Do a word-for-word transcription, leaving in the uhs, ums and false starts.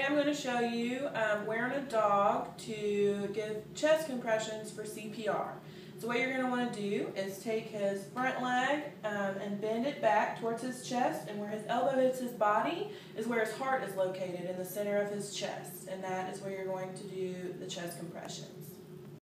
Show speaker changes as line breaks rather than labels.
I'm going to show you um, wearing a dog to give chest compressions for C P R. So what you're going to want to do is take his front leg um, and bend it back towards his chest, and where his elbow hits his body is where his heart is located, in the center of his chest, and that is where you're going to do the chest compressions.